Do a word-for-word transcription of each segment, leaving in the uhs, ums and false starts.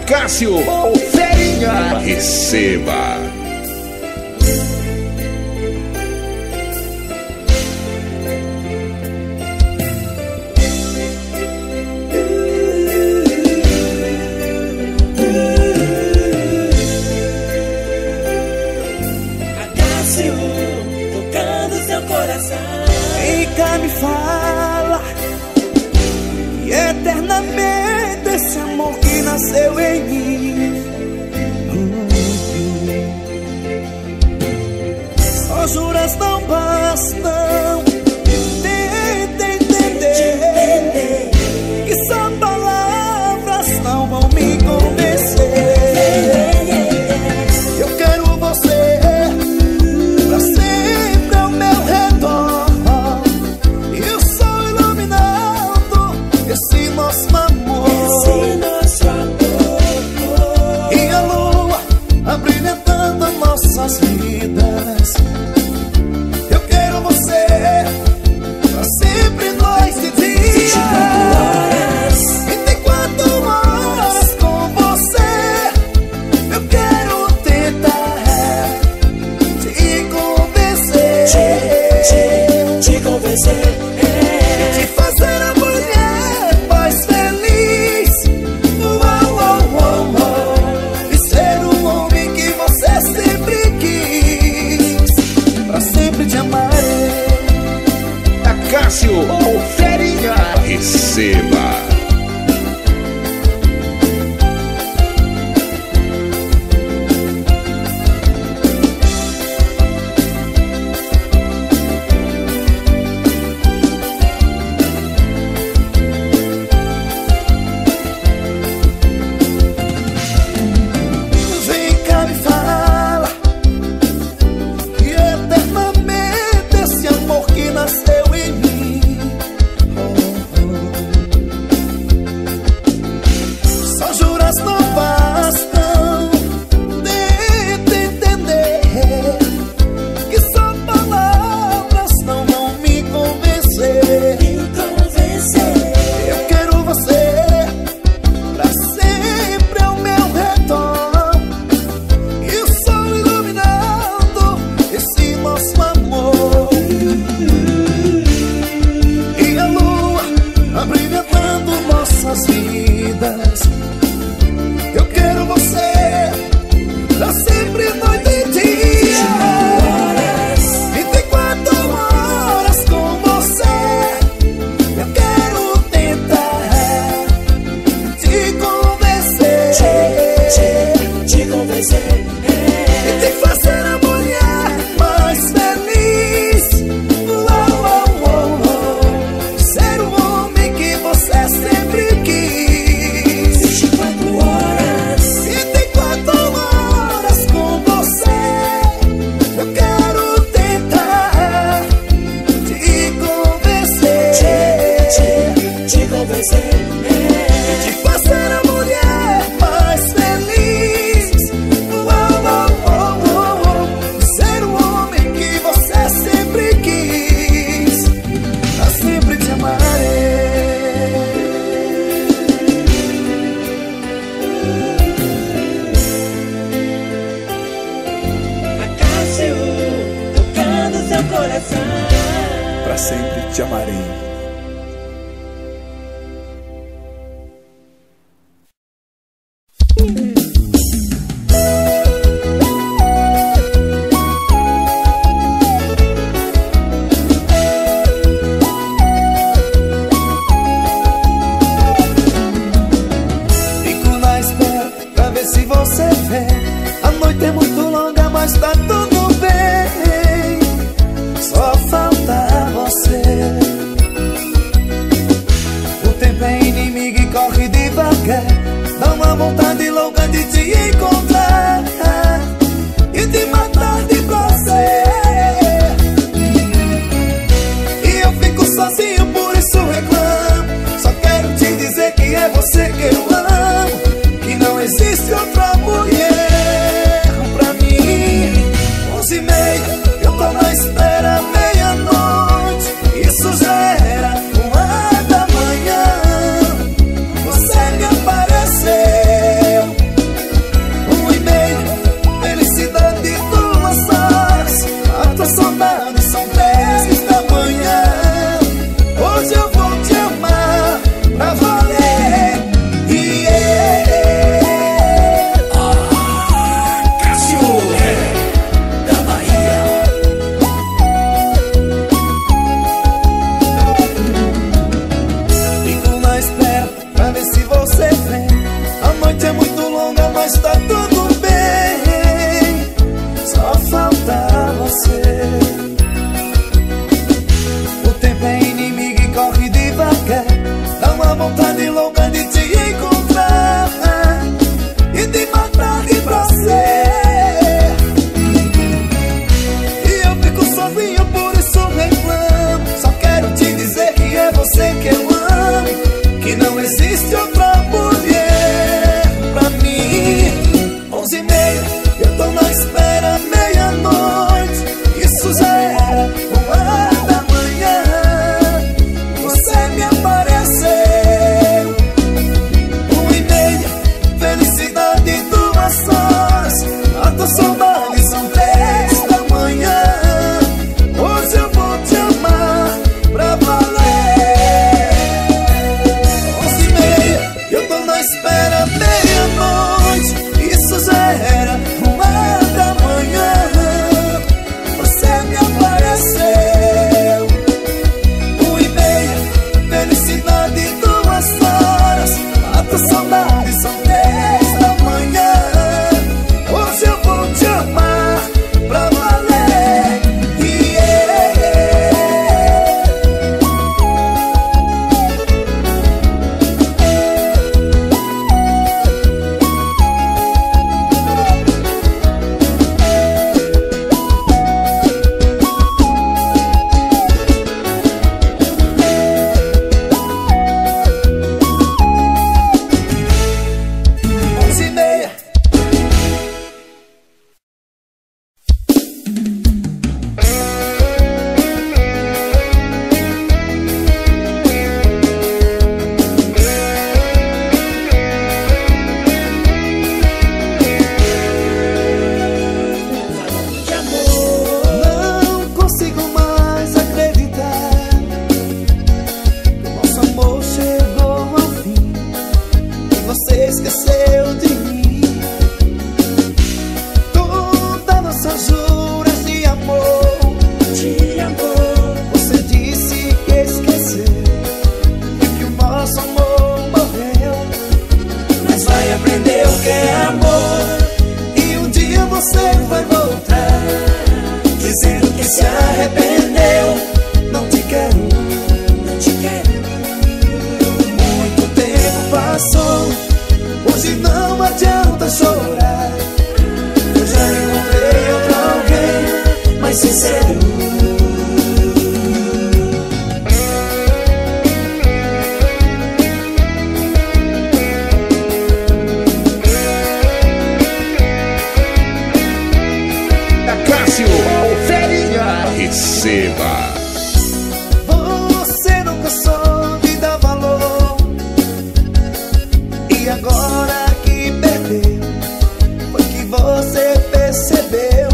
Cássio, o Ferinha. Receba. Cássio, tocando seu coração. Vem cá, me fala que eternamente esse amor que nasceu em mim. Só juras não bastam. Tenta entender que só palavras não vão me convencer. Eu quero você pra sempre ao meu redor, e o sol iluminando esse nosso amor, Esse nosso amor. e a lua abrilhantando nossas vidas. Eu quero você pra sempre, noite e dia, vinte e quatro horas com você. Eu quero tentar te convencer, Te, te, te convencer. te fazer a mulher mais feliz. Uau, uau, uau, uau. E ser o homem que você sempre quis. Pra sempre te amarei. A Cássio, o Ferinha. Receba. Vem cá, me fala que eternamente esse amor que nasceu em mim. Só juras não bastam. Tenta entender que só palavras não vão me convencer. Me convencer. Eu quero você pra sempre ao meu redor, e o sol iluminando esse nosso amor, e a lua abrilhantando nossas vidas. Eu quero você pra sempre, noite e dia, vinte e quatro horas com você. Eu quero tentar te convencer, Te, te convencer. e te fazer a mulher mais feliz. Uau, uau, uau, uau. Ser o homem que você sempre quis. vinte e quatro horas. vinte e quatro horas com você. Eu quero tentar te convencer, Te, te convencer. te fazer a mulher mais feliz. Uau, uau, uau, uau, uau. Ser o homem que você sempre quis. Pra sempre te amarei. Cássio, tocando seu coração. Pra sempre te amarei. Fico na espera pra ver se você vem. A noite é muito longa, mas tá tudo bem. Só falta você. O tempo é inimigo e corre devagar. Dá uma vontade louca de te encontrar e te matar de prazer. E eu fico sozinho, por isso reclamo. Só quero te dizer que é você que eu amo, que não existe outra mulher pra mim. Onze e meia, eu tô na espera, meia-noite. Isso já era uma da manhã. Você me apareceu mas tá tudo bem, só falta você. O tempo é inimigo e corre devagar, dá uma vontade louca de te encontrar e de matar de prazer. E eu fico sozinho, por isso reclamo. Só quero te dizer que é você que eu amo, que não existe outra mulher pra mim. Onze e meia, eu tô na espera, meia-noite, isso já era uma da manhã. Você me apareceu. Um e meia, felicidade, duas horas, a tua saudade são três da manhã. Hoje eu vou te amar pra valer. Onze e meia, eu tô na espera, meia-noite, isso já era uma da manhã. Você me apareceu. Um e meia, felicidade, duas horas, a tua saudade são três da manhã. Hoje eu vou te amar pra valer. Yeah. Onze e meia. de amor. Não consigo mais acreditar que nosso amor chegou ao fim e você esqueceu de mim. Todas nossas juras de amor, De amor, você disse que esqueceu e que o nosso amor morreu. mas vai aprender o que é amor. E um dia você vai voltar dizendo que se arrependeu. Não te quero. Não te quero, Muito tempo passou, hoje não adianta chorar. Eu já encontrei outro alguém mais sincero. Cássio, o Ferinha. Receba. Você nunca soube dar valor e agora que perdeu, foi que você percebeu.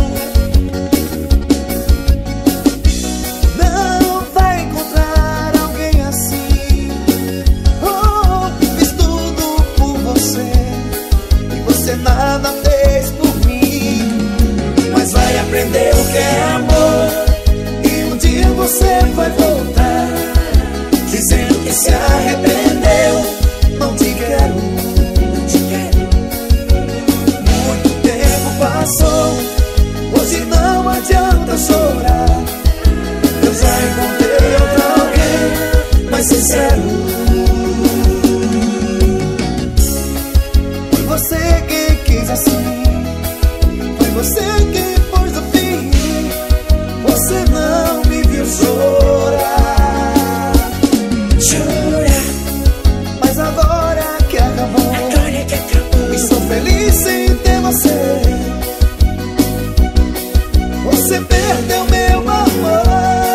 Não vai encontrar alguém assim. Oh, fiz tudo por você e você nada fez por mim. mas vai aprender o que é amor. E um dia você vai voltar dizendo que se arrependeu. Não te quero. Não te quero, Muito tempo passou, hoje não adianta chorar. Eu já encontrei outro alguém mais sincero. Foi você quem quis assim, foi você quem pôs o fim. Você não me viu chorar, jura, mas agora que acabou, agora que acabou. estou feliz em ter você. Você perdeu meu amor.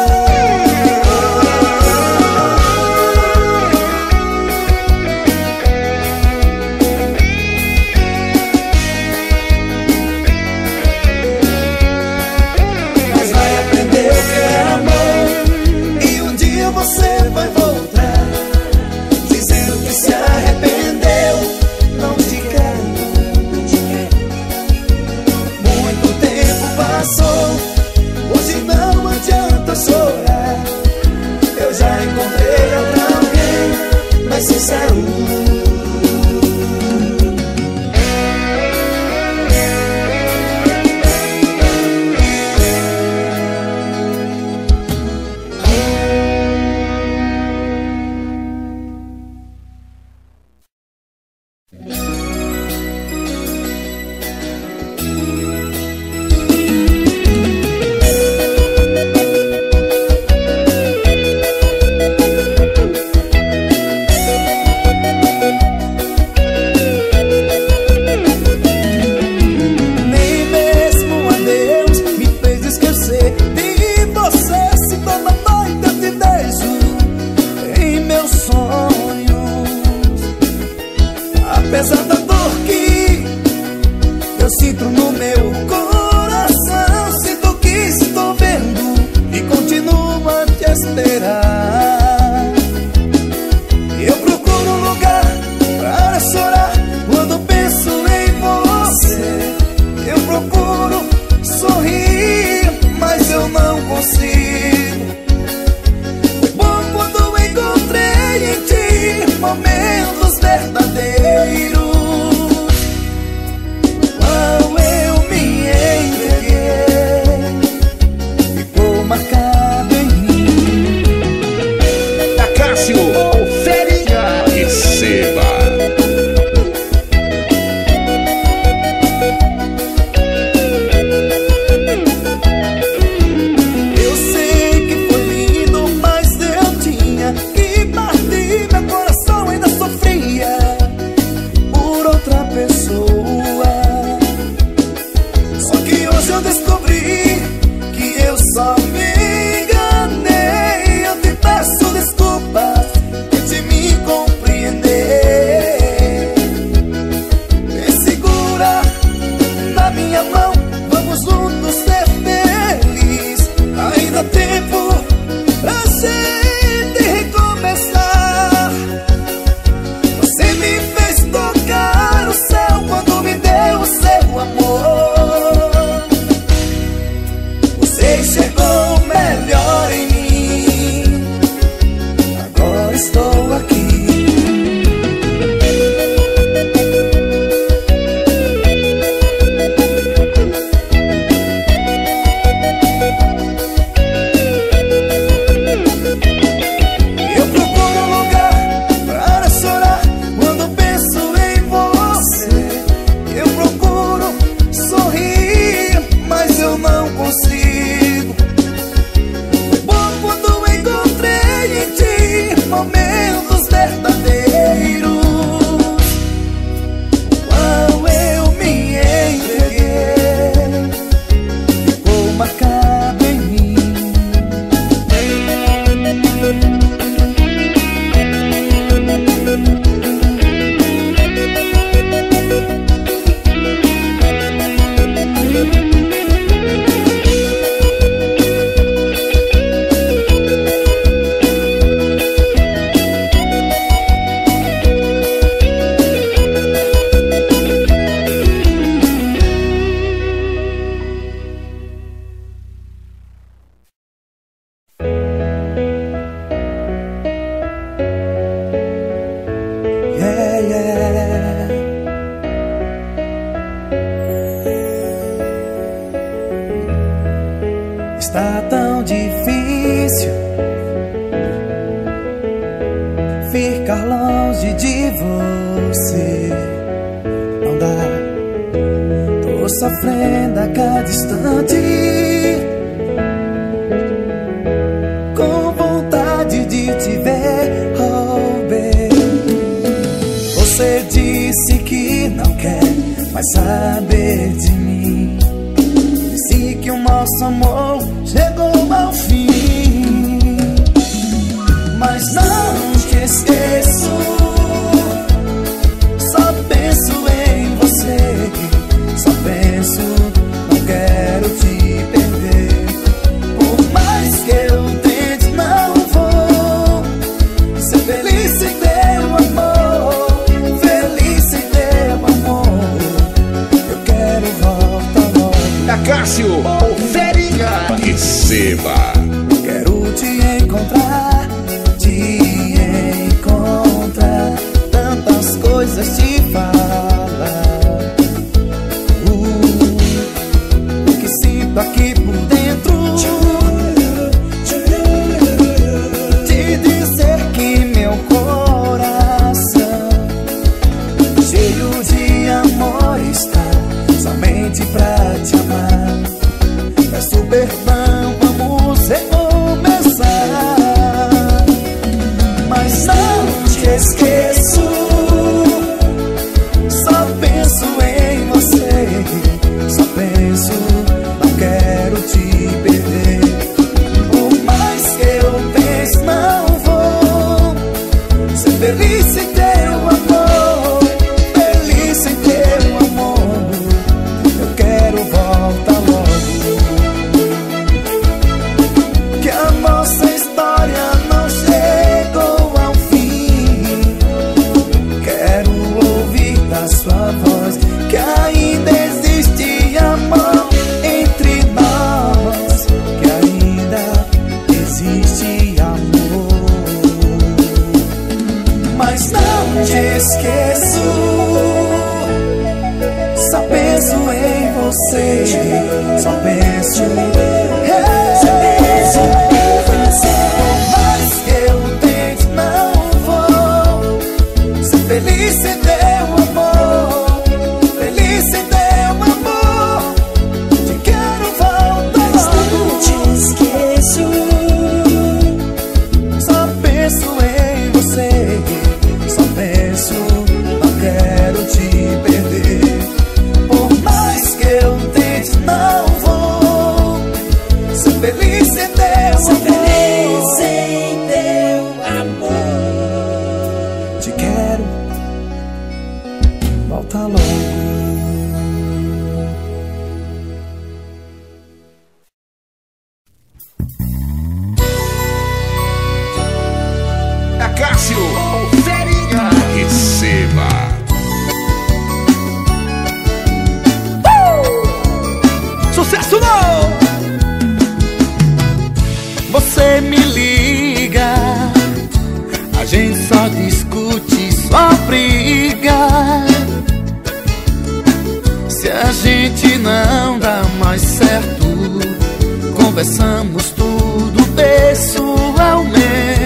Mas vai aprender o que é amor. E um dia você vai voltar dizendo que se arrependeu. Não te quero. Não te quero, Muito tempo passou, hoje não adianta chorar. Eu já encontrei outro alguém mais sincero. apesar da dor que eu sinto no meu coração, sinto que estou vendo e continuo a te esperar. Eu procuro um lugar para chorar quando penso em você. Eu procuro sorrir, mas eu não consigo. Foi bom quando encontrei em ti momentos verdadeiros. Qual eu me entreguei, ficou marcado em mim. Cássio, confere, receba. Eu sei que foi lindo, mas eu tinha que partir. Meu coração ainda sofria por outra pessoa. Só que hoje eu descobri que eu só me enganei. Eu te peço desculpas, tente me compreender. Vem segurar na minha mão, vamos juntos ser felizes. Ainda há tempo pra gente recomeçar. Você me fez tocar o céu quando me deu o seu amor. Você enxergou o melhor em mim. Agora estou aqui. Eu procuro um lugar para chorar quando penso em você. Eu procuro sorrir, mas eu não consigo. Foi bom quando encontrei em ti momentos verdadeiros. Qual eu me entreguei, ficou marcado em mim. Yeah, yeah. Está tão difícil ficar longe de você. Não dá, tô sofrendo a cada instante, com vontade de te ver, oh baby. Você disse que não quer mais saber de mim. Disse que o nosso amor chegou ao fim, mas não te esqueço. Só penso em você, só penso, não quero te perder. Por mais que eu tente, não vou ser feliz sem teu amor, feliz sem teu amor. Eu quero volta logo. Cássio, confere, receba. Quero te encontrar, te encontrar. Tantas coisas te falar. Uh, o que sinto aqui por dentro. Te dizer que meu coração cheio de amor está somente pra te amar. Peço perdão, vamos recomeçar. Mas não te esqueço, só penso em você, só penso, não quero te perder. Por mais que eu pense, não vou ser feliz sem teu amor, te esqueço, só penso em você, só penso em Só penso em você. Por mais que eu tente, não vou ser feliz sem teu amor, feliz sem teu amor. Te quero voltar Mas não te esqueço, só penso em você, só penso, não quero te perder. Por mais que eu tente, não vou ser feliz sem teu sou amor. feliz sem teu amor. Te quero, volta logo. Cássio, o Ferinha. Receba. Sucesso não! Você me liga, a gente só discute, só briga. Se a gente não dá mais certo, conversamos tudo pessoalmente.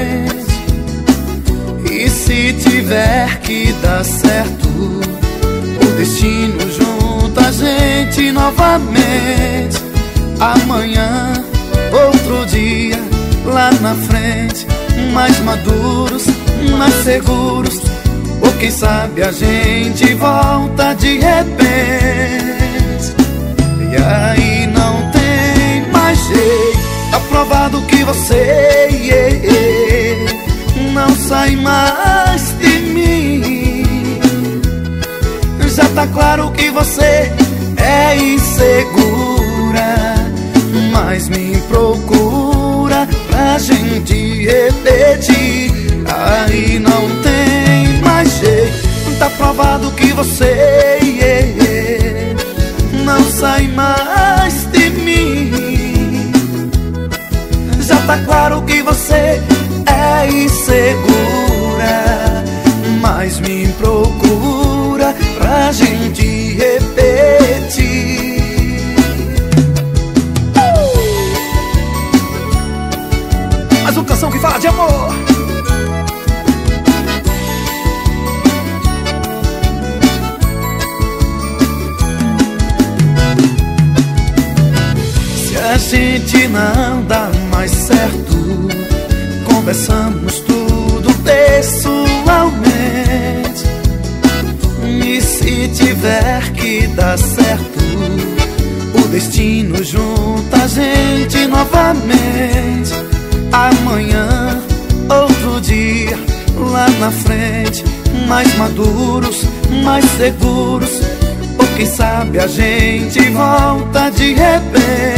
E se tiver que dar certo, o destino junta a gente novamente. Amanhã, outro dia, lá na frente, mais maduros, mais seguros. Ou quem sabe a gente volta de repente. E aí não tem mais jeito, tá provado que você yeah, yeah, não sai mais de mim. Já tá claro que você é insegura, mas me procura pra gente repetir. Aí não tem mais jeito, tá provado que você yeah, yeah, não sai mais de mim. Já tá claro que você é insegura, mas me procura pra gente repetir. Mais uma canção que fala de amor. Se a gente não dá mais certo, conversamos tudo pessoalmente. E se tiver que dar certo, o destino junta a gente novamente. Amanhã, outro dia, lá na frente, mais maduros, mais seguros. Ou quem sabe a gente volta de repente.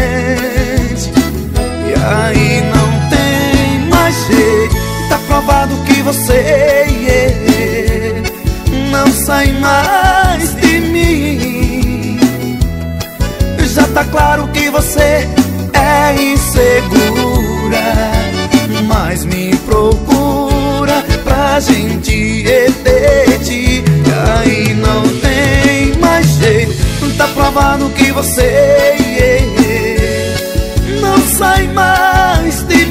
E aí não tem mais jeito, tá provado que você yeah, não sai mais de mim. Já tá claro que você é insegura, mas me procura pra gente repetir. E aí não tem mais jeito, tá provado que você yeah, não sai mais de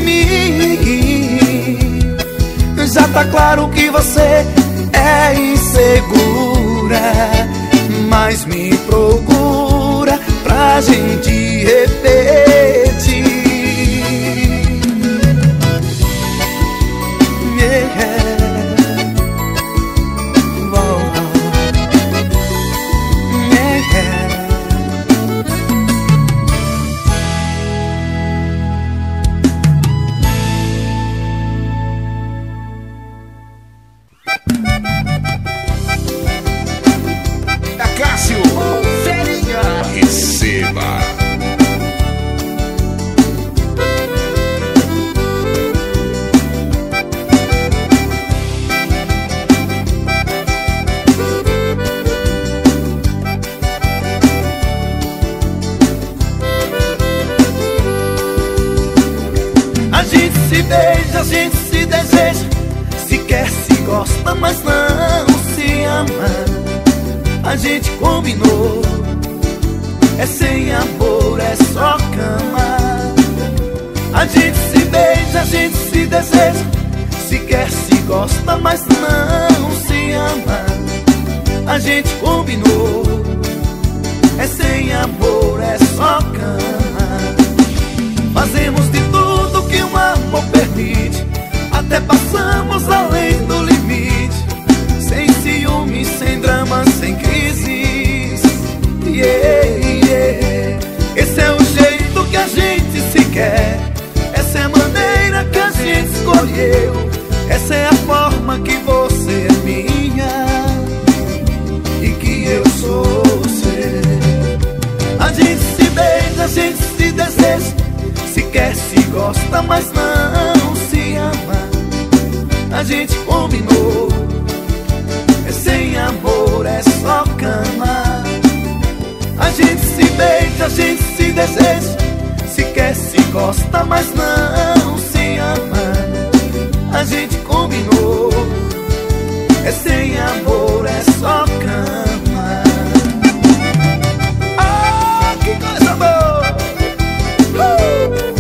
mim. Já tá claro que você é insegura, mas me procura pra gente repetir. Cássio, o Ferinha. Receba. A gente se beija, a gente se deseja, se quer, se gosta, mas não é só cama. A gente se beija, a gente se deseja, se quer, se gosta, mas não se ama. A gente combinou, é sem amor, é só cama. Fazemos de tudo que um amor permite, até passamos além do limite. Sem ciúmes, sem dramas, sem crises. Yeah, yeah. Esse é o jeito que a gente se quer, essa é a maneira que a gente escolheu, essa é a forma que você é minha e que eu sou seu. A gente se beija, a gente se deseja, se quer, se gosta, mas não se ama. A gente combinou, é sem amor, é só cama. A gente se beija, a gente se deseja, se quer, se gosta, mas não se ama. A gente combinou, é sem amor, é só cama. Ah, que coisa boa! Uh!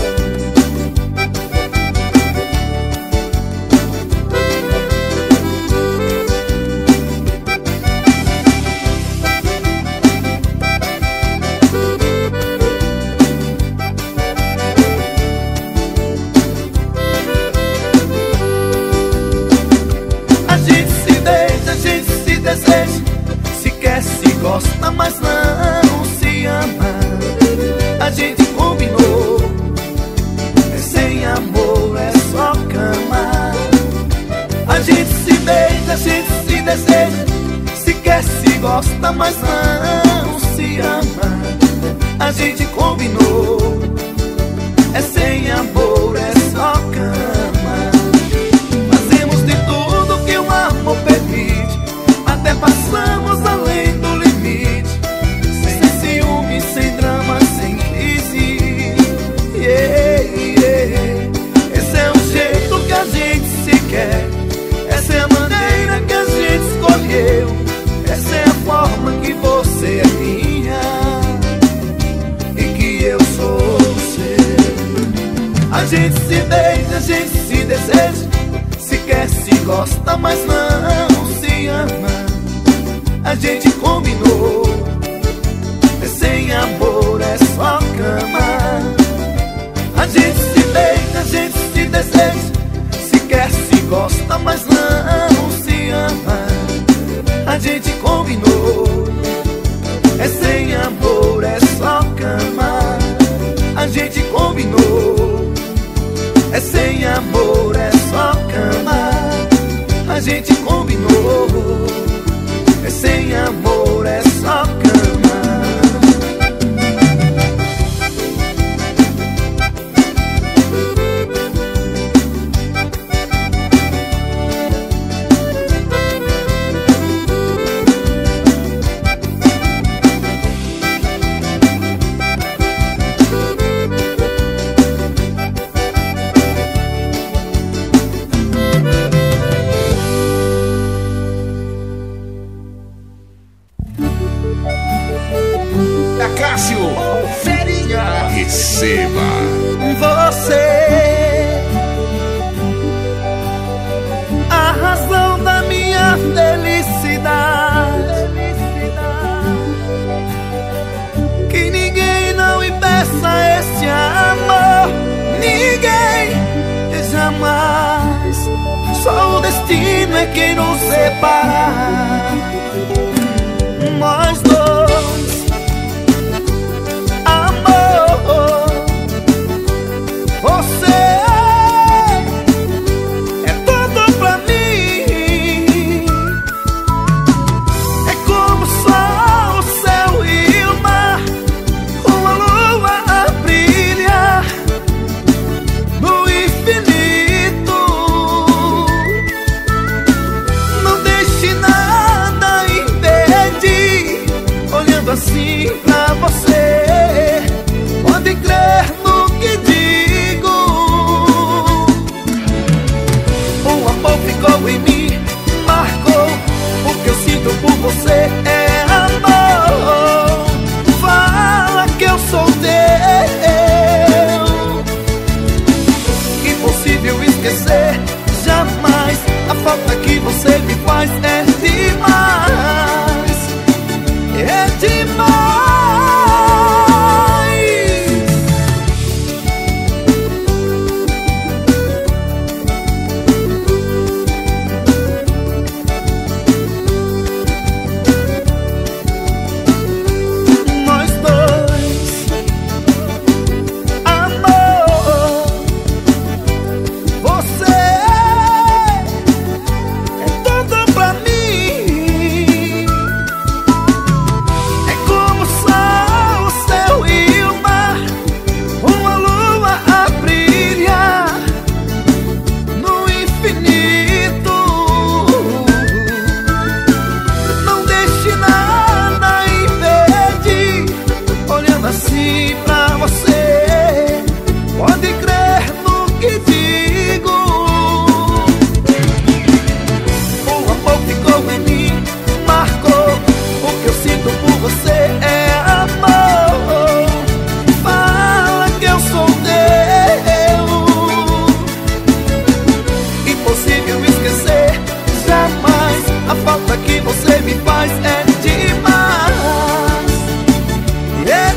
Se quer, se gosta, mas não se ama. A gente combinou, é sem amor, é só cama. A gente se beija, a gente se deseja, se quer, se gosta, mas não se ama. A gente combinou, é sem amor, é só cama. Fazemos de tudo que o amor permite, até passamos além do limite. Sem ciúme, sem drama, sem crise. Yeah, yeah. Esse é o jeito que a gente se quer, essa é a maneira que a gente escolheu, essa é a forma que você é minha e que eu sou seu. A gente se beija, a gente se deseja, se quer, se gosta, mas não se ama. A gente combinou, é sem amor, é só cama. A gente se beija, a gente se deseja, se quer, se gosta, mas não se ama. A gente combinou, é sem amor, é só cama. A gente combinou, é sem amor, é só cama. A gente combinou, é sem amor, é só cama. Cássio, ferinha, receba. Você, a razão da minha felicidade, que ninguém não impeça esse amor, ninguém, jamais. Só o destino é quem nos separa, nós dois. Você é tudo pra mim, é como o sol, o céu e o mar, uma lua a brilhar no infinito. Não deixe nada impedir, olhando assim pra você, pode crer no que digo. O amor ficou em mim, marcou, o que eu sinto por você é amor. Fala que eu sou teu. me faz é demais. É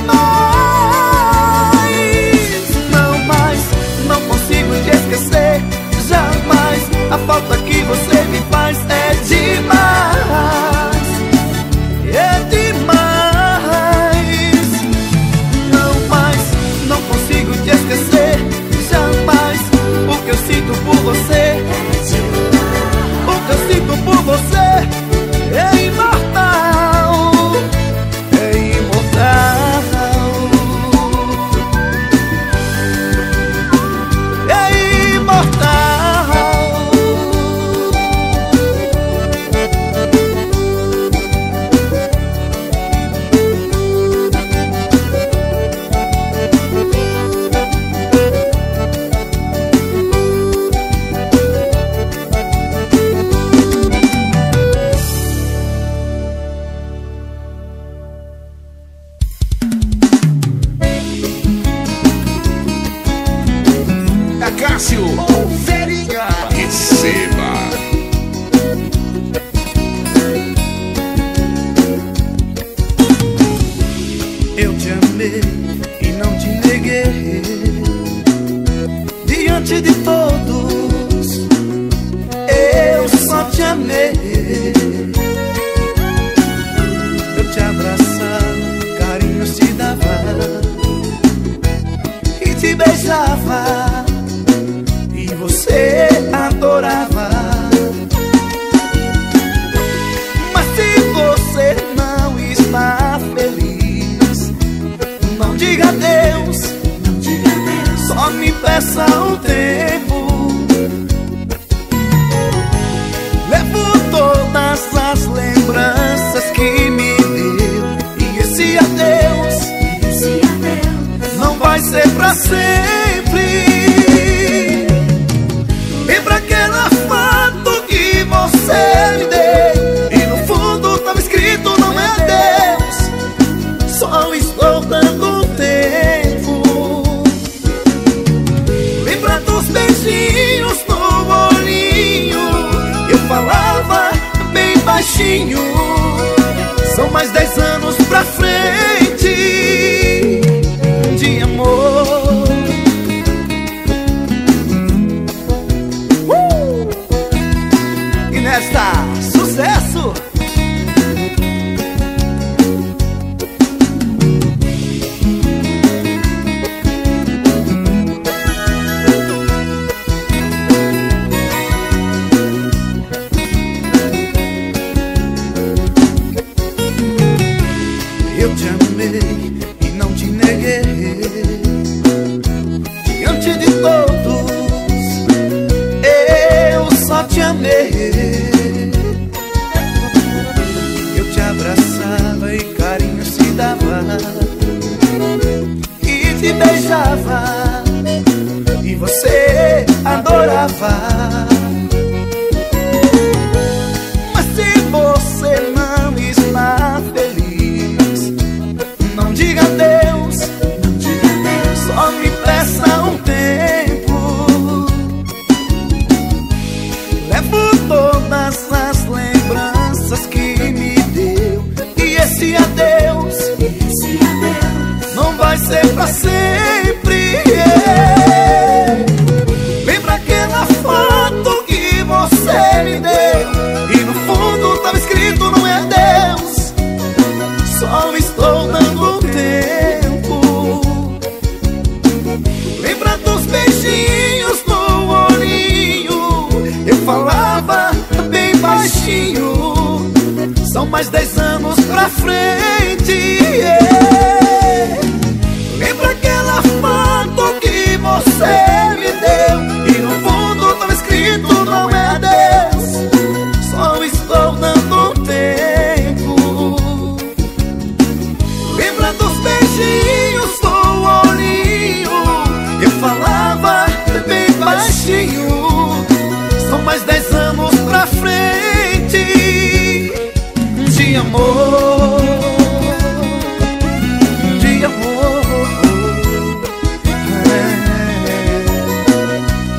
demais. Não mais, não consigo te esquecer jamais. A falta que você me faz é demais. É demais. Não mais, não consigo te esquecer jamais. O que eu sinto por você, o que eu sinto por você é imortal. É imortal. É imortal. Cássio, o Ferinha, receba. Eu te amei e não te neguei. Diante de todos, eu só te amei. Eu te abraçava, carinhos te dava e te beijava, e você adorava. Mas se você não está feliz, não diga adeus, não diga adeus. Só me peça um tempo. Levo todas as lembranças que me deu, e esse adeus, esse adeus não vai ser pra sempre. Lembra aquela foto que você me deu, e no fundo tava escrito não é Deus. Só estou dando um tempo. Lembra dos beijinhos no olhinho, eu falava bem baixinho. São mais dez anos pra frente de amor. Nesta sucesso. Eu te amei e não te neguei. Diante de todos, eu só te amei. Eu te abraçava e carinho se dava, e te beijava, e você adorava. Mas se você não está feliz, não diga adeus, não diga adeus. Só me peça um tempo. Levo todas as lembranças que me deu, e esse adeus, esse adeus não vai ser pra sempre. Yeah. Lembra aquela foto que você me deu, e no fundo tava escrito não é Deus. Só estou dando um tempo. Lembra dos beijinhos no olhinho, eu falava bem baixinho. São mais dez anos pra frente. Yeah. Lembra aquela foto que você me deu, e no fundo tava escrito não é Deus. Só estou dando um tempo. Lembra dos beijinhos no olhinho, eu falava bem baixinho. São mais dez anos pra frente de amor, de amor.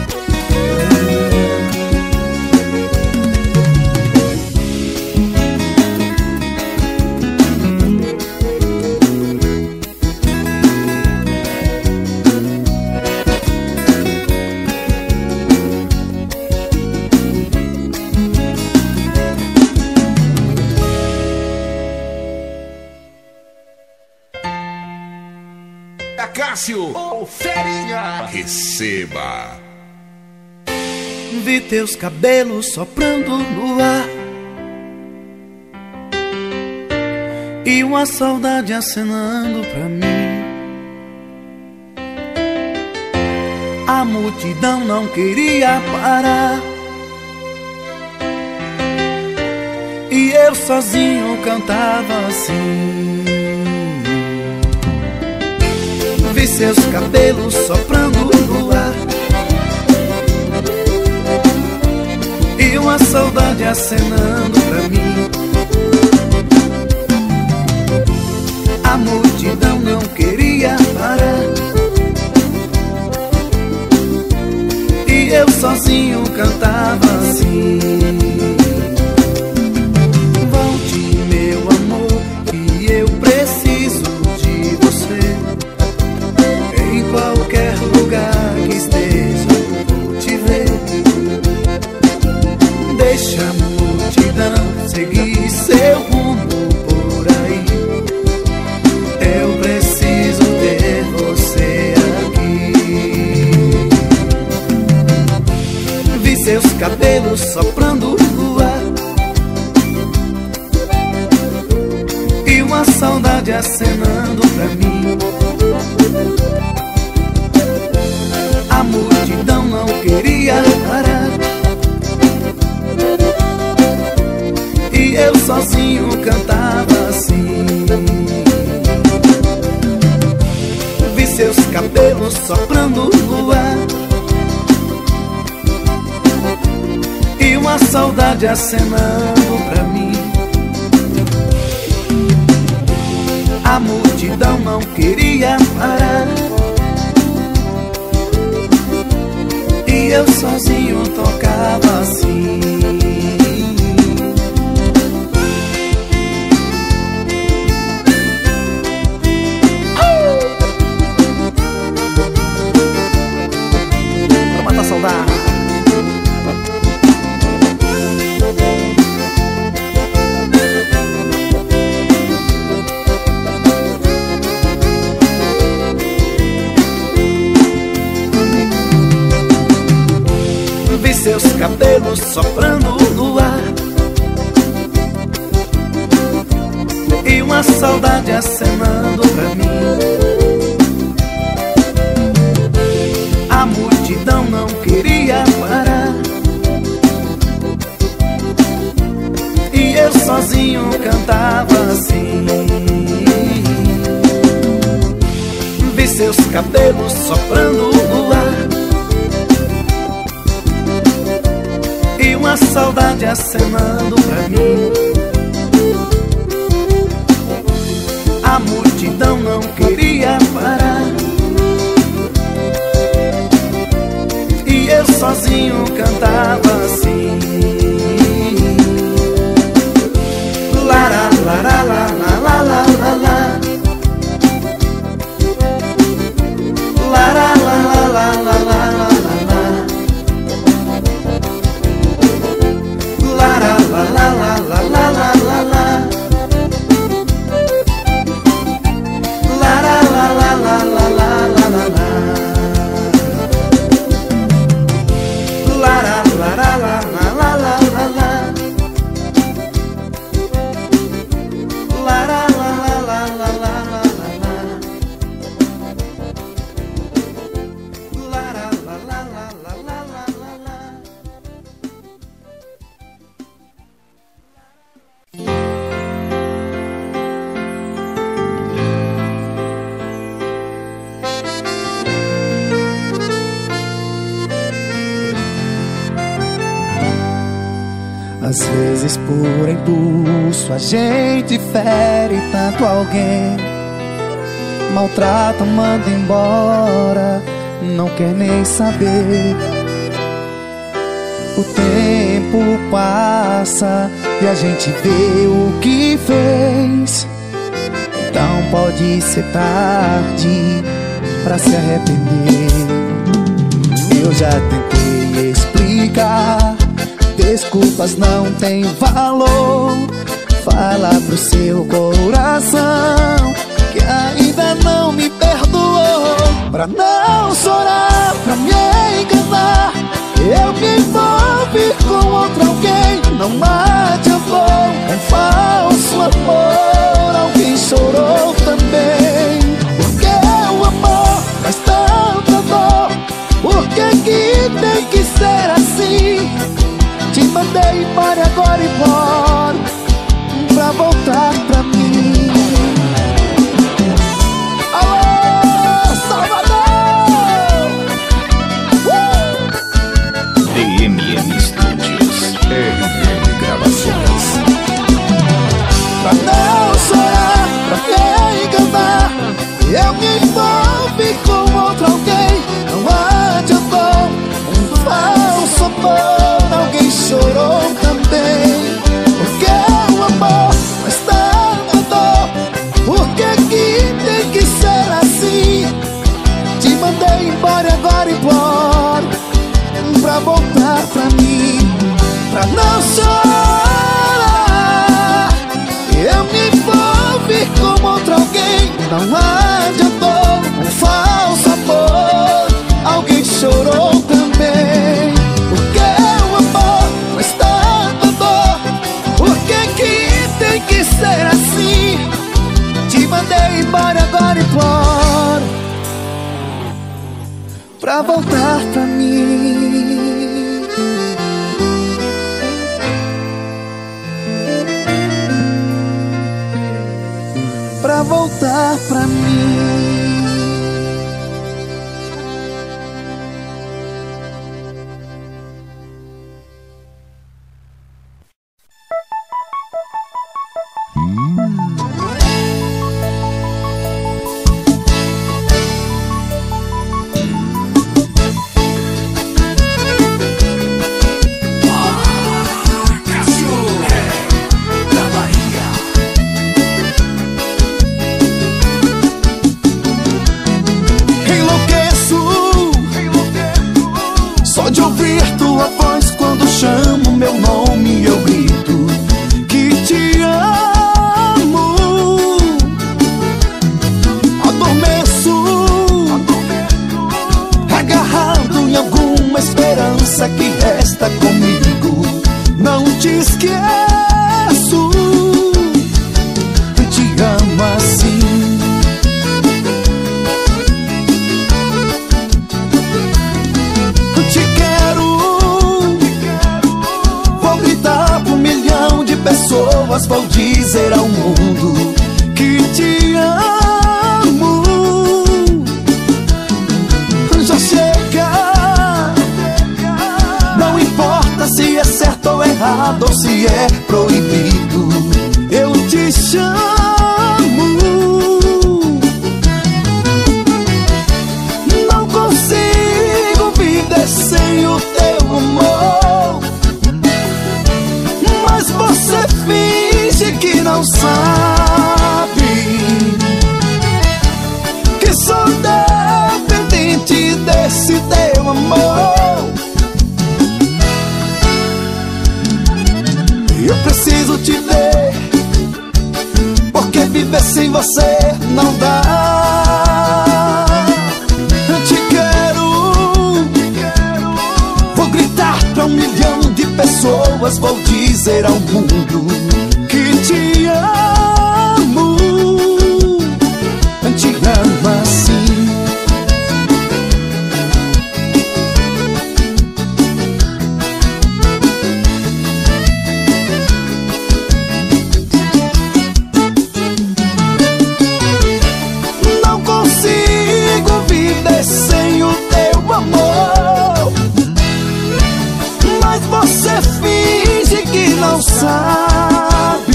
É. Cássio, o Ferinha. Receba. Vi teus cabelos soprando no ar e uma saudade acenando pra mim. A multidão não queria parar e eu sozinho cantava assim. Vi seus cabelos soprando no ar e uma saudade acenando pra mim. A multidão não queria parar e eu sozinho cantava assim. Volte, meu amor, que eu preciso de você. Em qualquer lugar que esteja, vou te ver. Deixa a multidão seguir seu rumo por aí. Eu preciso ter você aqui. Vi seus cabelos soprando no ar e uma saudade acenando pra mim. A multidão não queria parar e eu sozinho cantava assim. Vi seus cabelos soprando no ar e uma saudade acenando pra mim. A multidão não queria parar e eu sozinho tocava assim. Pra matar saudade. Seus cabelos soprando no ar e uma saudade acenando pra mim. A multidão não queria parar e eu sozinho cantava assim. Vi seus cabelos soprando no ar e uma saudade acenando pra mim. A multidão não queria parar e eu sozinho cantava assim. Lara, lara, la, la, la, la, la, la. Lara, la, la, la, la, la, la, la. La la la la la la la la la. La la la la la la la la la la. La la la la la la la la la la. La la la la la la la la la. La la la la la la la la la. Às vezes por impulso a gente fere tanto alguém, maltrata, manda embora, não quer nem saber. O tempo passa e a gente vê o que fez, então pode ser tarde pra se arrepender. Eu já tentei explicar, desculpas não têm valor. Fala pro seu coração que ainda não me perdoou. Pra não chorar, pra me enganar, eu me envolvi com outro alguém. Não adiantou, um falso amor, alguém chorou também. Porque o amor faz tanta dor, por que que tem que ser assim? Te mandei embora, agora embora, pra voltar pra mim. Alô, Salvador! uh! D M M Studios, R M Gravações. Pra não chorar, pra me enganar, eu me envolvi com outro alguém. Não adiantou, um falso amor, alguém chorou também. Porque o amor faz tanta dor, por que que tem que ser assim? Te mandei embora, agora imploro pra voltar pra mim. Pra não chorar, eu me envolvi com outro alguém. Não adiantou, um falso amor, alguém chorou também. Porque o amor faz tanta dor, por que que tem que ser assim? Te mandei embora, agora imploro pra voltar pra mim. Pra voltar pra mim. Vou dizer ao mundo que te amo. Já chega, não importa se é certo ou errado, ou se é proibido, eu te chamo. Não consigo viver sem o teu amor, mas você finge que não sabe que sou dependente desse teu amor. Eu preciso te ver, porque viver sem você não dá. Eu te quero, vou gritar pra um milhão de pessoas, vou dizer ao mundo que te amo, te amo assim. Não consigo viver sem o teu amor, mas você finge que não sabe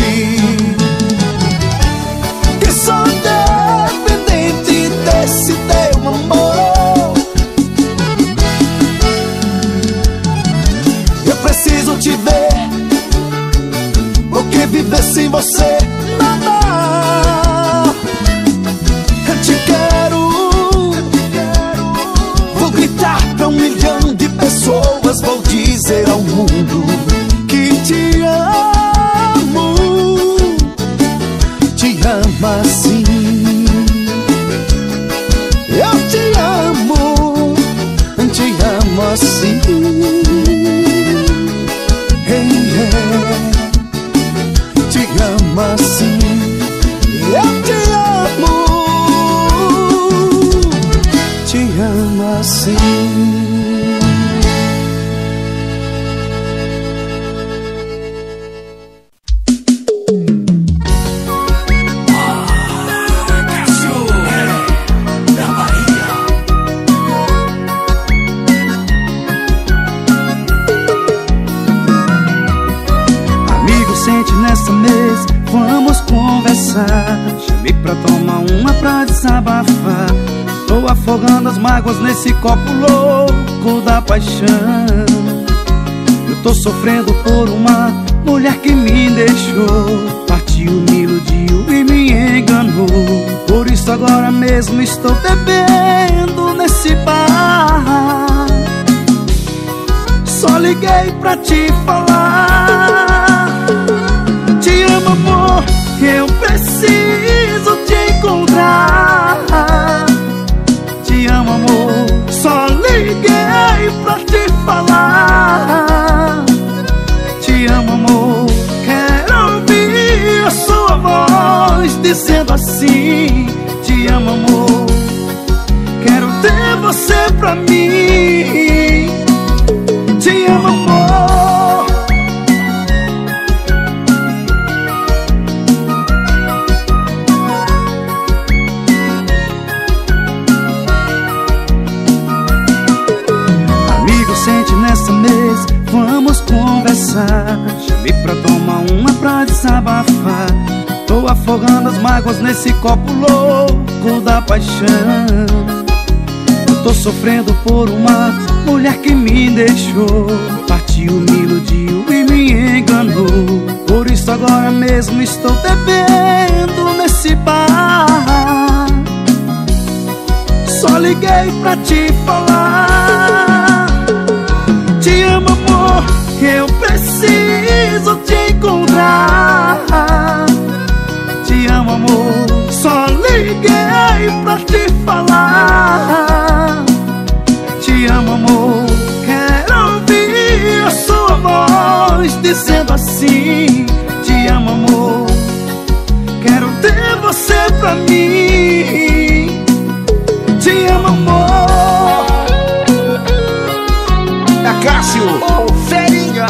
que sou dependente desse teu amor. Eu preciso te ver, porque viver sem você não dá. Eu te quero, vou gritar pra um milhão de pessoas, vou dizer ao mundo que te amo, te amo assim. Eu te amo. amo assim, eu te amo, te amo assim. Nessa mesa vamos conversar. Chamei pra tomar uma pra desabafar. Tô afogando as mágoas nesse copo louco da paixão. Eu tô sofrendo por uma mulher que me deixou, partiu, me iludiu e me enganou. Por isso agora mesmo estou bebendo nesse bar. Só liguei pra te falar: te amo, amor, eu preciso te encontrar. Te amo, amor, só liguei pra te falar. Te amo, amor, quero ouvir a sua voz dizendo assim: te amo, amor, quero ter você pra mim. Te amo, amor. Sente nessa mesa, vamos conversar. Chamei pra tomar uma pra desabafar. Tô afogando as mágoas nesse copo louco da paixão. Eu tô sofrendo por uma mulher que me deixou, partiu, me iludiu e me enganou. Por isso agora mesmo estou bebendo nesse bar. Só liguei pra te falar: te amo, amor, eu preciso te encontrar. Te amo, amor, só liguei pra te falar. Te amo, amor, quero ouvir a sua voz dizendo assim: te amo, amor, quero ter você pra mim. Te amo, amor. Cássio, o Ferinha.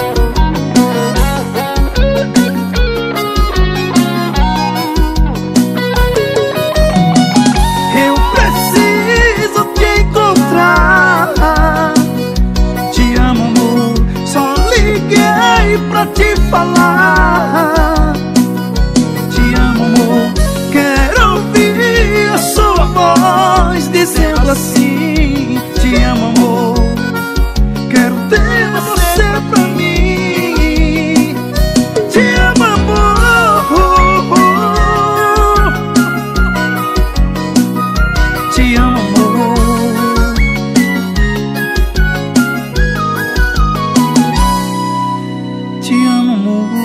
Eu preciso te encontrar. Te amo, amor, só liguei pra te falar. Te amo, amor, quero ouvir a sua voz dizendo assim: te amo, amor, quero ter você pra mim. Te amo, amor. Te amo, amor. Te amo, amor.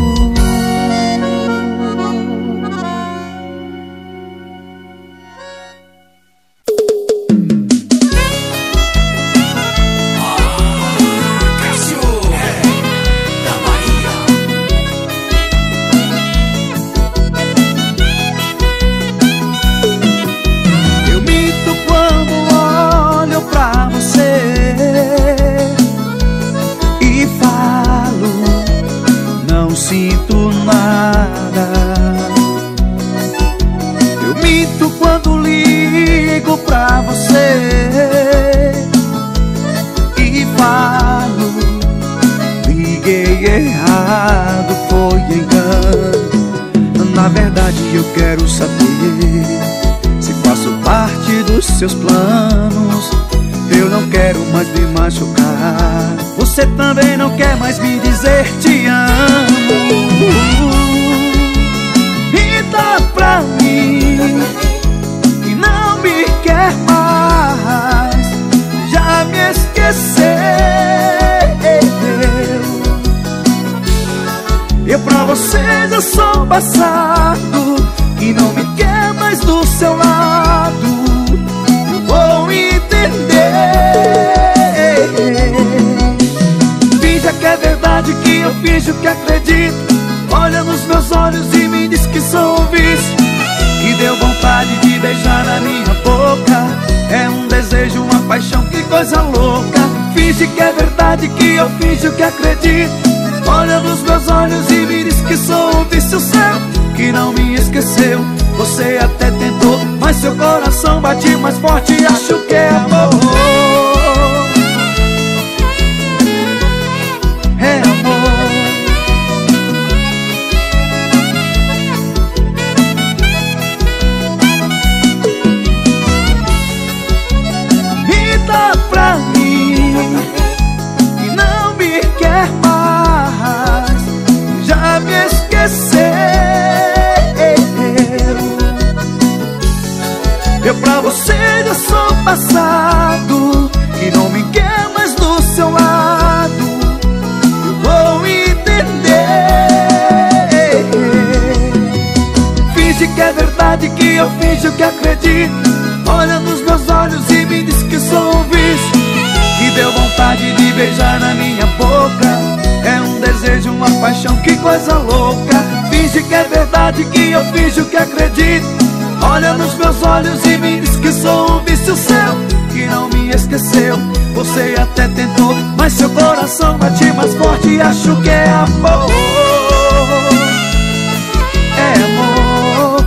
Sinto nada. Eu minto quando ligo pra você e falo: liguei errado, foi engano. Na verdade eu quero saber se faço parte dos seus planos. Eu não quero mais me machucar. Você também não quer mais me dizer te amo. E dá pra mim que não me quer mais, já me esqueceu. Eu pra você já sou passado, que não me quer mais do seu lado. Eu vou entender. Finja que é verdade, que eu finjo que acredito. Olha nos meus coisa louca. Finge que é verdade, que eu finjo que acredito. Olha nos meus olhos e me diz que sou um vício seu, que não me esqueceu. Você até tentou, mas seu coração bate mais forte e acho que é amor. É amor. Me dá pra mim que não me quer mais, já me esqueceu. Eu pra você já sou passado, que não me quer mais do seu lado. Eu vou entender. Finge que é verdade, que eu finjo que acredito. Olha nos meus olhos e me diz que sou um vício, que deu vontade de beijar na minha boca. É um desejo, uma paixão, que coisa louca. Finge que é verdade, que eu finjo que acredito. Olha nos meus olhos e me diz que sou um vício seu, que não me esqueceu. Você até tentou, mas seu coração bate mais forte e acho que é amor. É amor.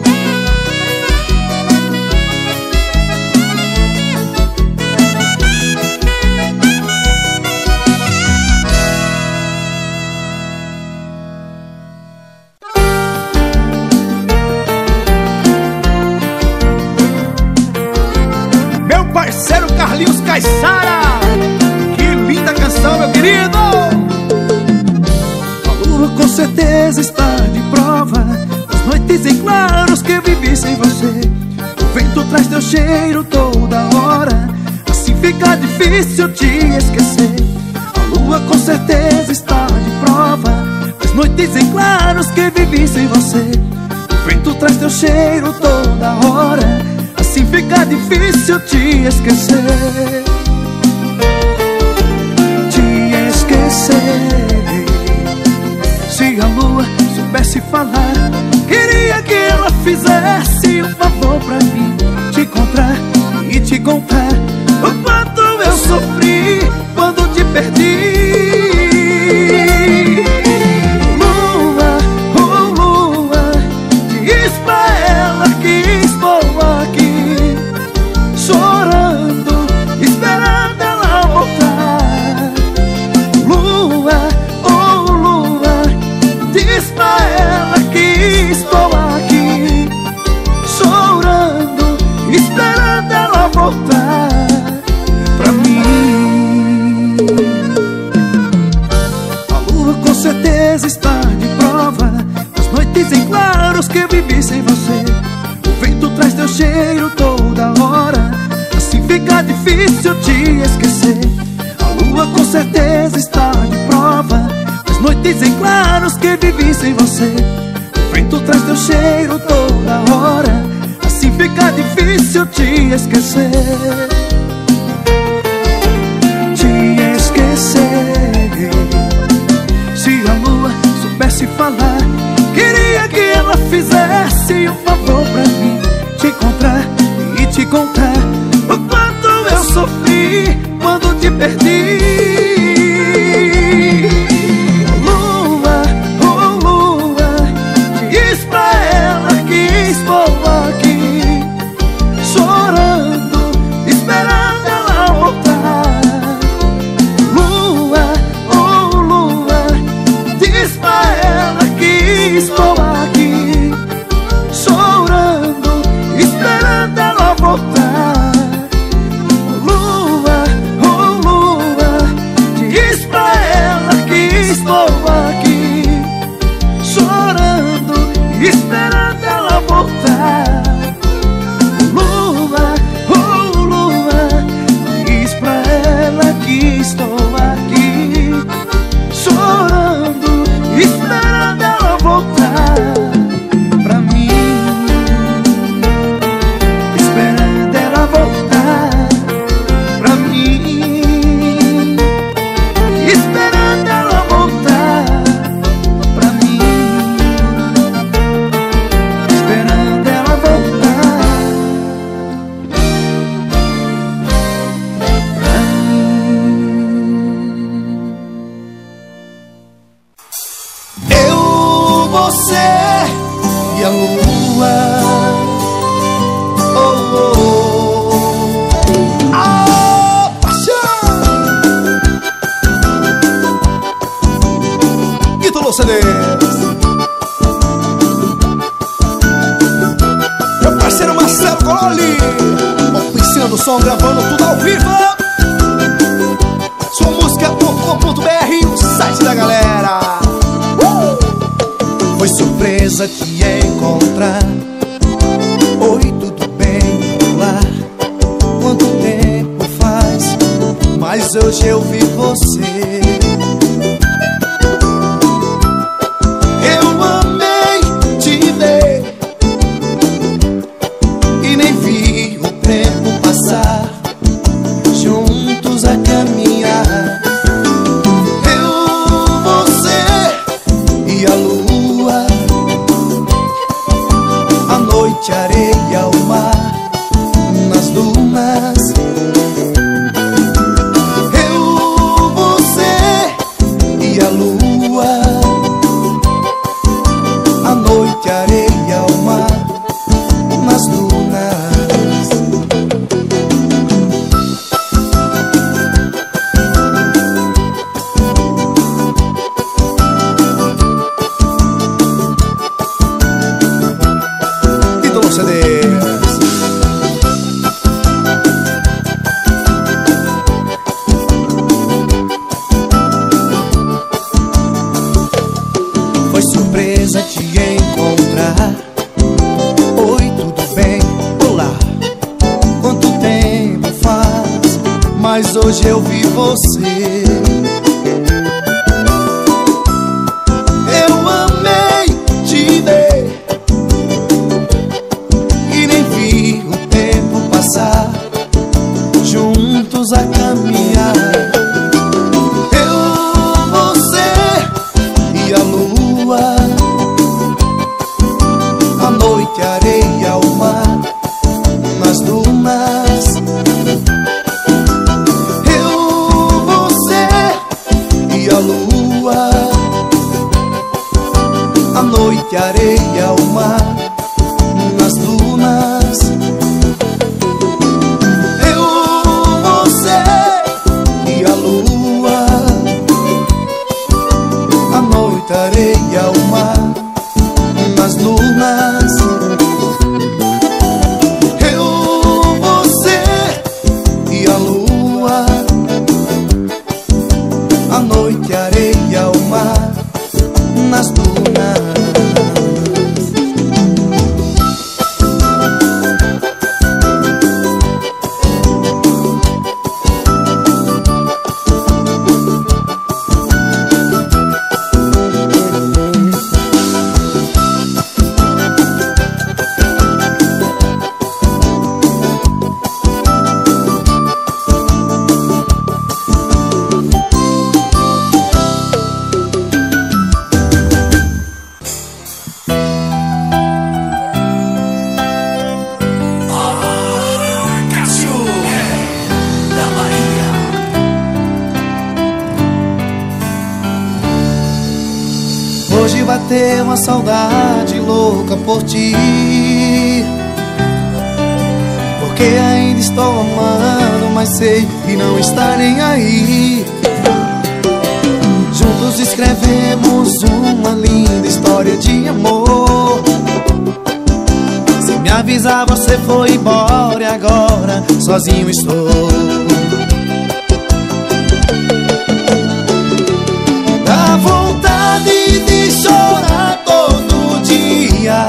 Parceiro Carlinhos Caissara, que linda canção, meu querido. A lua com certeza está de prova das noites em claros que vivi sem você. O vento traz teu cheiro toda hora, assim fica difícil te esquecer. A lua com certeza está de prova das noites em claros que vivi sem você. O vento traz teu cheiro toda hora, assim fica difícil te esquecer. Te esquecer. Se a lua soubesse falar, queria que ela fizesse um favor pra mim, te encontrar e te contar o quanto eu sofri quando te perdi. Lua, oh lua, diz pra ela que estou aqui, chorando, esperando ela voltar. Lua, oh lua, diz pra ela que estou aqui, chorando, esperando ela voltar pra mim. A lua com certeza está de prova das noites em claros que vivi sem você. O vento traz teu cheiro toda hora, assim fica difícil te esquecer. A lua com certeza está de prova das noites em claros que vivi sem você. O vento traz teu cheiro toda hora, assim fica difícil te esquecer. Te esquecer. Se a lua soubesse falar, queria que ela fizesse um favor pra mim, te encontrar e te contar o quanto eu sofri quando te perdi. Lua, oh lua, diz pra ela que estou aqui, chorando, esperando ela voltar. Lua, oh lua, diz pra ela que estou aqui, chorando, esperando ela voltar. Lua, oh lua, diz Deus. Meu parceiro Marcelo Cololi, oficina do som, gravando tudo ao vivo. Sua música ponto com ponto br, o site da galera. uh! Foi surpresa te encontrar. Oi, tudo bem? Olá, quanto tempo faz? Mas hoje eu vi você. Eu amei te ver e nem vi o tempo passar, juntos a caminhar. Eu, você e a lua, a noite, a areia, o mar, nas dunas. Eu, você e a lua, a noite, a areia, o mar, nas dunas. Ídolo C Ds. Foi surpresa te encontrar. Oi, tudo bem? Olá, quanto tempo faz? Mas hoje eu vi você. Eu amei te ver e nem vi o tempo passar, juntos a caminhar. Eu, você e a lua, a noite, a areia, o mar, nas dunas. Eu, você e a lua, a noite, a areia, o mar, nas dunas. Eu, você e a lua, a noite, a areia, o mar, nas dunas. Eu, você e a lua, a noite, a areia, o mar, nas dunas. Hoje bateu uma saudade louca por ti, porque ainda estou amando, mas sei que não está nem aí. Juntos escrevemos uma linda história de amor. Se me avisar você foi embora e agora sozinho estou. Dá vontade de chorar todo dia.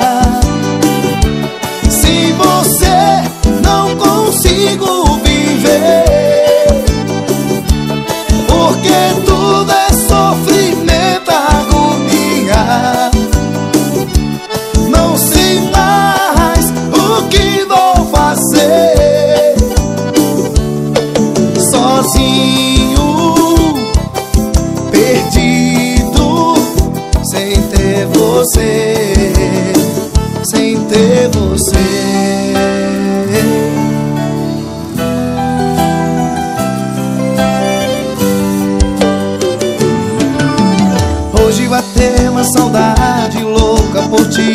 Sem você não consigo viver, porque tudo é sofrimento, agonia. Não sei mais o que vou fazer, sozinho, perdido, sem ter você, sem ter você. Hoje bateu uma saudade louca por ti,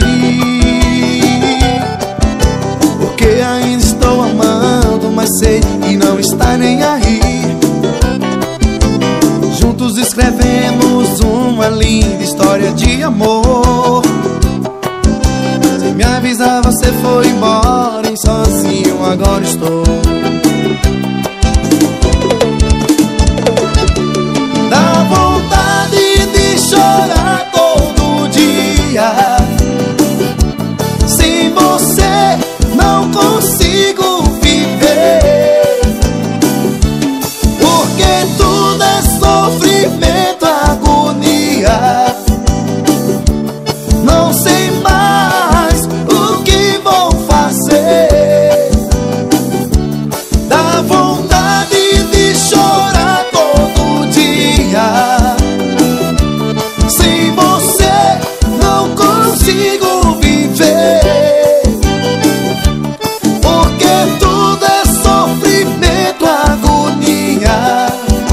porque ainda estou amando, mas sei que não está nem aí. Juntos escrevemos uma linda história de amor. Sem me avisar você foi embora e sozinho agora estou. Dá vontade de chorar todo dia. Sem você não consigo viver, porque tudo é sofrimento, agonia. Não sei mais o que vou fazer. Dá vontade de chorar todo dia. Sem você não consigo viver, porque tudo é sofrimento, agonia.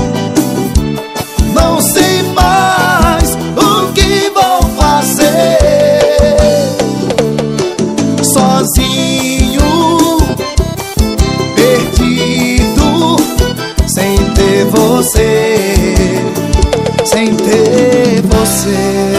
Não sei mais o que vou fazer. Sozinho, perdido, sem ter você, sem ter você.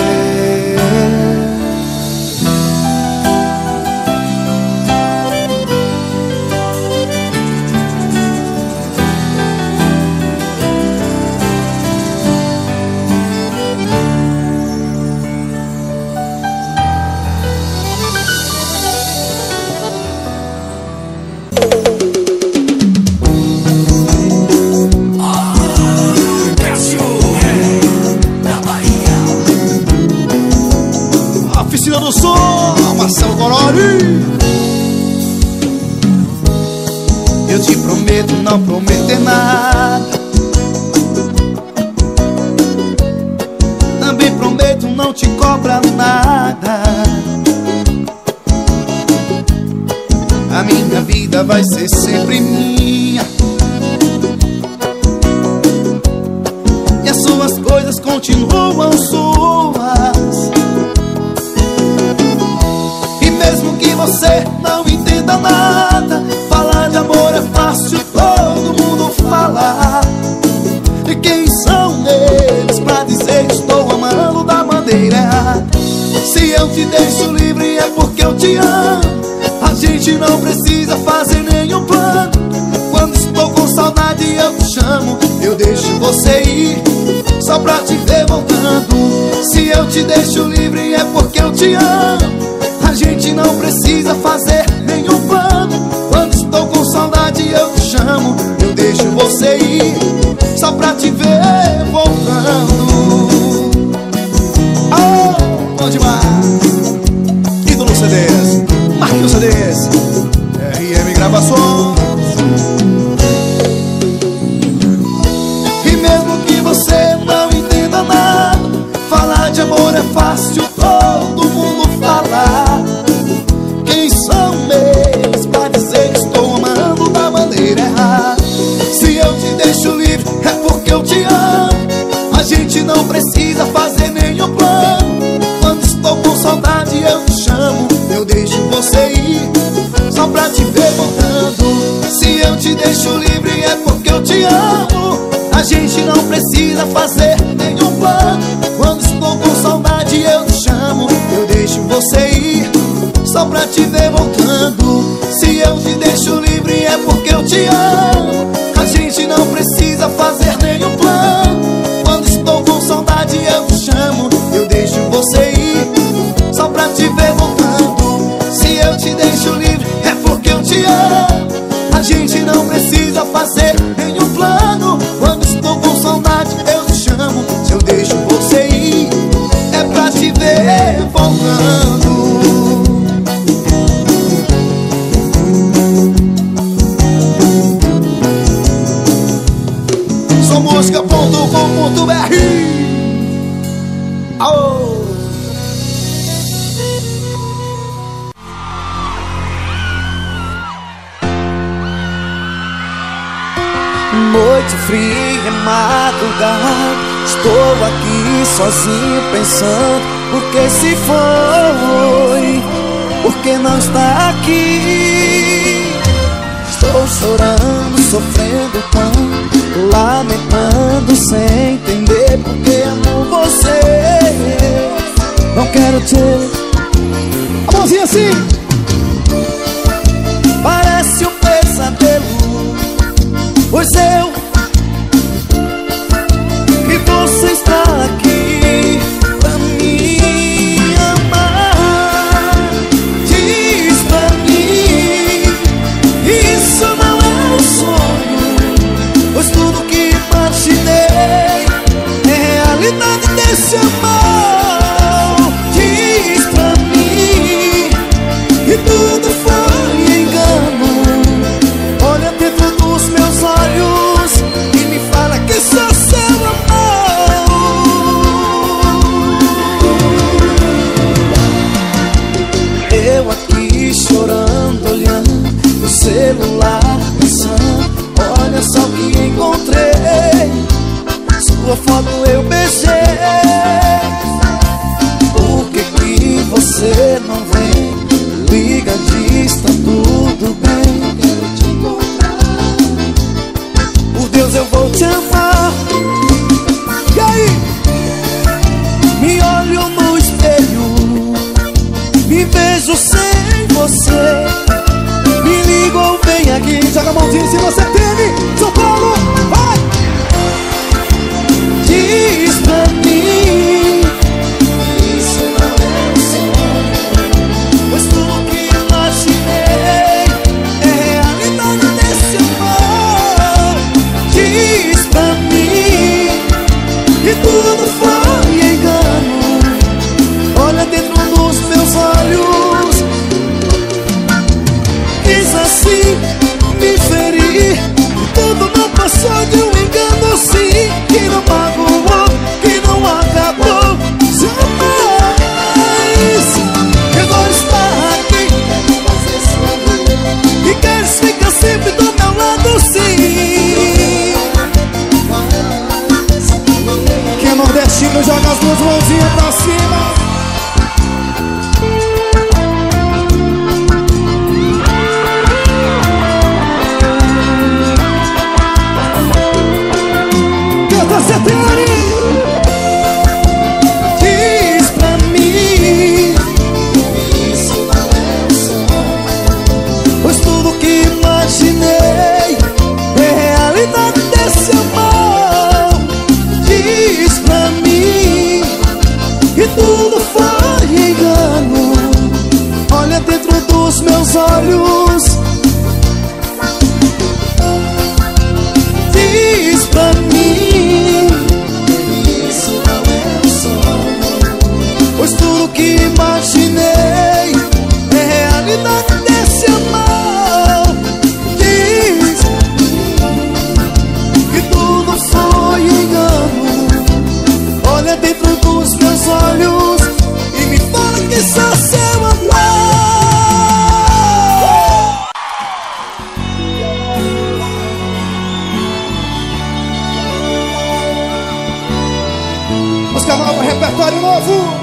Oficina do Som, Marcelo Gorori. Eu te prometo não prometer nada. Também prometo não te cobrar nada. A minha vida vai ser sempre minha, e as suas coisas continuam suas. E mesmo que você não entenda nada, falar de amor é fácil, todo mundo fala. E quem são eles pra dizer que estou amando da maneira errada? Se eu te deixo livre é porque eu te amo. A gente não precisa fazer nenhum plano. Quando estou com saudade eu te chamo. Eu deixo você ir só pra te ver voltando. Se eu te deixo livre é porque eu te amo. A gente não precisa fazer nenhum plano. Quando estou com saudade eu te chamo. Eu deixo você ir só pra te ver voltando. Oh, bom demais. Ídolo C Ds, Marquinhos C Ds, R M Gravações. E mesmo que você não entenda nada, falar de amor é fácil, todo mundo fala. Quem são eles pra dizer que estou amando da maneira errada? Se eu te deixo livre é porque eu te amo. A gente não precisa fazer nenhum plano. Quando estou com saudade eu te chamo. Eu deixo você ir só pra te ver voltando. Se eu te deixo livre é porque eu te amo. A gente não precisa fazer nenhum plano. Quando estou com saudade eu te chamo. Eu deixo você ir só pra te ver voltando. Se eu te deixo livre é porque eu te amo. A gente não precisa fazer nenhum plano. Quando estou com saudade eu te chamo. Eu deixo você ir só pra te ver voltando. Se eu te deixo livre é porque eu te amo. A gente não precisa fazer nenhum plano. Quando estou com saudade eu te chamo. Se eu deixo você ir é pra te ver voltando. Sou música ponto com ponto B R. Oh. Noite fria, madrugada, estou aqui sozinho pensando. Por que se foi? Por que não está aqui? Estou chorando, sofrendo tanto, lamentando sem entender porque amo você. não quero te... A mãozinha assim. Parece um pesadelo, pois eu que você está aqui pra me amar. Diz pra mim, isso não é um sonho, pois tudo que imaginei é realidade desse amor. Diz pra mim que tudo foi engano. Olha dentro dos meus olhos e me fala que sou seu amor. Eu aqui chorando, olhando no celular, pensando, olha só o que encontrei. Sua foto eu beijei. Por que que você não vem? Liga, diz, tá tudo bem. Quero te encontrar. Por Deus eu vou te amar. E aí? Me olho no espelho, me vejo sem você. Me ligo ou vem aqui. Joga a mãozinha se você teme. São Paulo, vai! Diz pra mim, isso não é um sonho, pois tudo que imaginei é realidade desse amor. Diz pra mim que tudo foi engano. Olha dentro dos meus olhos, quis assim me ferir. Tudo não passou de um engano, sim, que não magoou, que não acabou jamais. Que agora está aqui e queres ficar sempre do meu lado, sim. Quem é nordestino joga as duas mãozinhas pra cima. Canta, Setene! Diz pra mim, isso não é um sonho, pois tudo que imaginei é realidade desse amor. Diz pra mim que tudo foi engano. Olha dentro dos meus olhos, diz pra mim, isso não é um sonho, pois tudo que imaginei é realidade desse amor. Diz que tudo foi engano. Olha dentro dos meus olhos e me fala que sou seu amor. Música nova, repertório novo.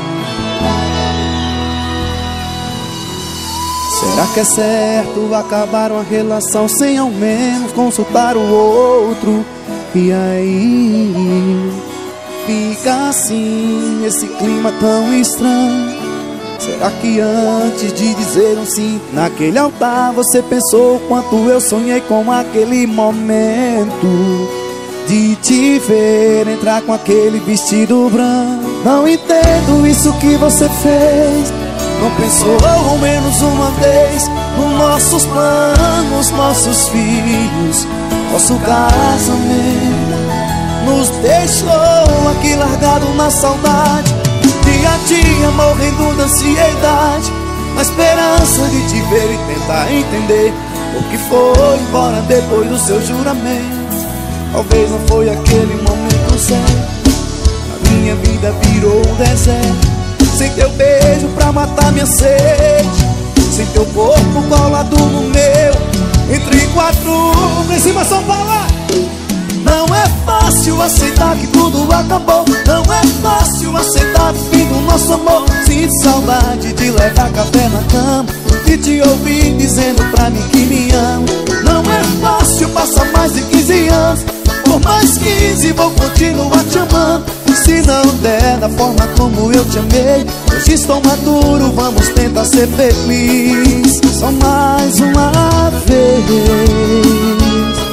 Será que é certo acabar uma relação sem ao menos consultar o outro? E aí fica assim, esse clima tão estranho. Será que antes de dizer um sim naquele altar você pensou quanto eu sonhei com aquele momento de te ver entrar com aquele vestido branco? Não entendo isso que você fez. Não pensou ao menos uma vez nos nossos planos, nossos filhos, nosso casamento. Nos deixou aqui largado na saudade, dia a dia morrendo da ansiedade, na esperança de te ver e tentar entender o que foi embora depois do seu juramento. Talvez não foi aquele momento certo, a minha vida virou um deserto. Sem teu beijo pra matar minha sede, sem teu corpo colado no meu, entre quatro. Em cima, São Paulo! Não é fácil aceitar que tudo acabou. Não é fácil aceitar o fim do nosso amor. Sinto saudade de levar café na cama, de te ouvir dizendo pra mim que me ama. Não é fácil passar mais de quinze anos, por mais quinze vou continuar te amando. Se não der da forma como eu te amei, hoje estou maduro, vamos tentar ser feliz. Só mais uma vez.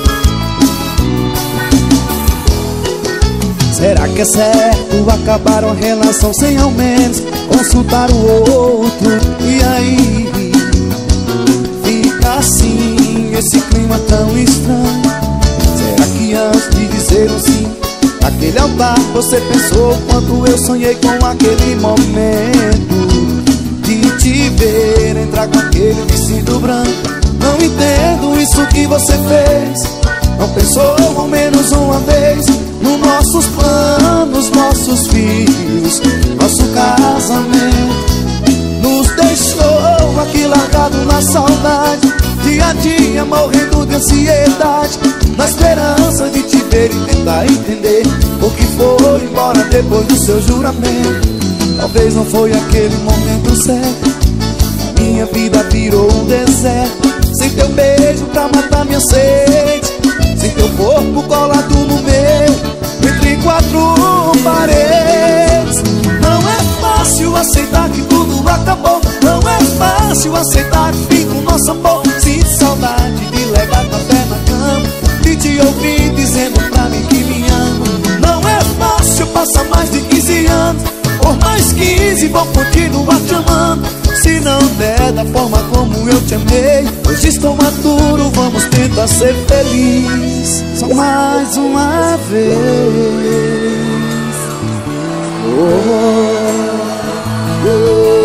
Será que é certo acabar uma relação sem ao menos consultar o outro? E aí, fica assim, esse clima tão estranho. Será que antes de dizer um sim naquele altar, você pensou quanto eu sonhei com aquele momento de te ver entrar com aquele vestido branco? Não entendo isso que você fez. Não pensou ao menos uma vez nos nossos planos, nossos filhos, nosso casamento. Nos deixou aqui largado na saudade, dia a dia morrendo de ansiedade, na esperança de te ver e tentar entender o que foi embora depois do seu juramento. Talvez não foi aquele momento certo, minha vida virou um deserto. Sem teu beijo pra matar minha sede, sem teu corpo colado no meu, entre quatro paredes. Não é fácil aceitar que tudo acabou, não é fácil aceitar o fim do nosso amor. Sinto saudade de levar café na cama, de te ouvir dizendo pra mim que me ama. Não é fácil passar mais de quinze anos, por mais quinze vou continuar te amando. Se não der da forma como eu te amei, hoje estou maduro, vamos tentar ser feliz. Só mais uma vez. Oh, oh, oh.